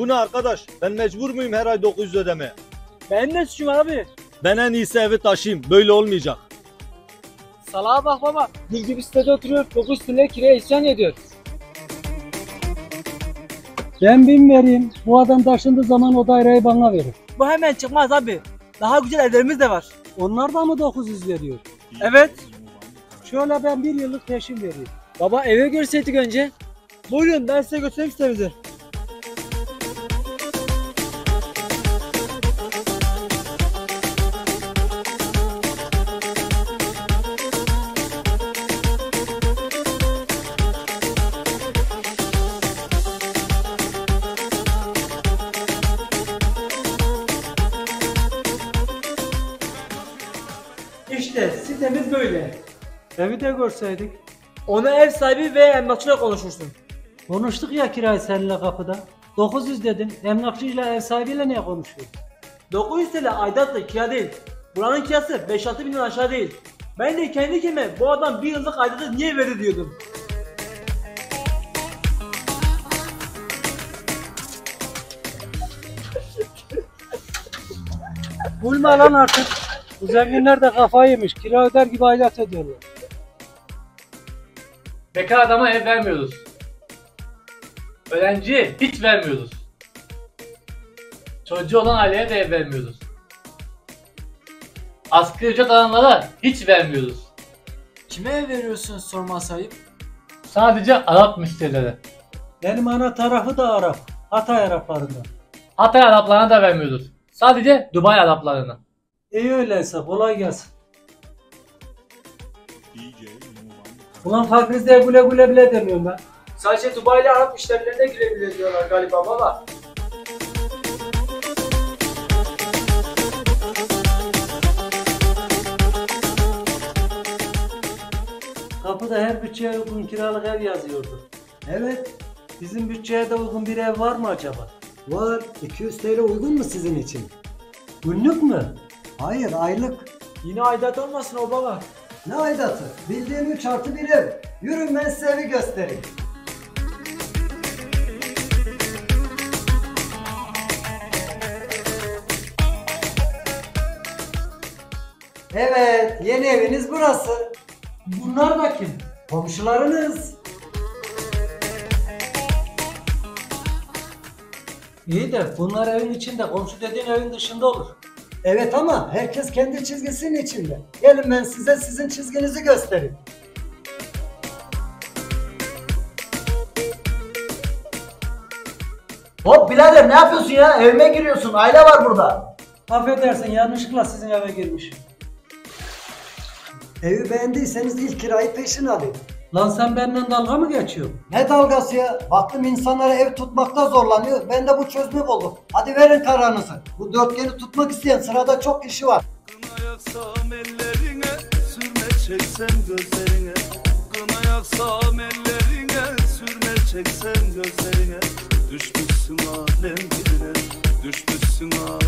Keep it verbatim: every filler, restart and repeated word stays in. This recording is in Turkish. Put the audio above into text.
bu ne arkadaş? Ben mecbur muyum her ay dokuz yüz ödemeye? Benim ne suçum abi? Ben en iyisi evi taşıyayım. Böyle olmayacak. Salaha bak baba. Gül gibi sitede oturuyor. dokuz türlü kiraya isyan ediyor. Ben bin vereyim. Bu adam taşındığı zaman o daireyi bana verir. Bu hemen çıkmaz abi. Daha güzel evlerimiz de var. Onlar da mı dokuz yüz veriyor? Evet. Şöyle ben bir yıllık peşin vereyim. Baba eve görseydik önce. Buyurun ben size götüreyim sitemizi. İşte sitemiz böyle. Evi de görseydik. Onu ev sahibi ve emlakçıyla konuşursun. Konuştuk ya kirayı seninle kapıda. dokuz yüz dedin. Emlakçıyla ev sahibiyle niye konuşuyorsun? dokuz yüz TL aidatla kira değil. Buranın kirası beş altı binden aşağı değil. Ben de kendi kendime bu adam bir yıllık aidatı niye verdi diyordum. Bulma lan artık. Bu zenginler de kafayı yemiş. Kira öder gibi aidat ediyorlar. Bekar adama ev vermiyoruz. Öğrenciye hiç vermiyoruz. Çocuğu olan aileye de ev vermiyoruz. Asgari ücret alanlara hiç vermiyoruz. Kime ev veriyorsunuz sorma sahip? Sadece Arap müşterilere. Benim ana tarafı da Arap. Hatay Araplarından. Hatay Araplarına da vermiyoruz. Sadece Dubai Araplarına. İyi öyleyse kolay gelsin. Ulan fakrizde güle güle bile demiyorum ben. Sadece Dubai'li Arap müşterilerine girebilir diyorlar galiba baba. Kapıda her bütçeye uygun kiralık ev yazıyordu. Evet. Bizim bütçeye de uygun bir ev var mı acaba? Var. iki yüz T L uygun mu sizin için? Günlük mü? Hayır, aylık. Yine aidat olmasın o baba. Ne aidatı? Bildiğin üç artı bir ev. Yürün ben size evi göstereyim. Evet, yeni eviniz burası. Bunlar da kim? Komşularınız. İyi de bunlar evin içinde, komşu dediğin evin dışında olur. Evet ama herkes kendi çizgisinin içinde. Gelin ben size sizin çizginizi göstereyim. Hop birader ne yapıyorsun ya? Evime giriyorsun. Aile var burada. Affedersin yanlışlıkla sizin eve girmişim. Evi beğendiyseniz ilk kirayı peşin alayım. Lan sen benimle dalga mı geçiyorsun? Ne dalgası ya? Baktım insanlara ev tutmakta zorlanıyor. Ben de bu çözümü buldum. Hadi verin kararınızı. Bu dörtgeni tutmak isteyen sırada çok kişi var. Kına yaksam ellerine, sürme çeksem gözlerine. Kına yaksam ellerine, sürme çeksem gözlerine. Düşmüşsün alem diline, düşmüşsün alem.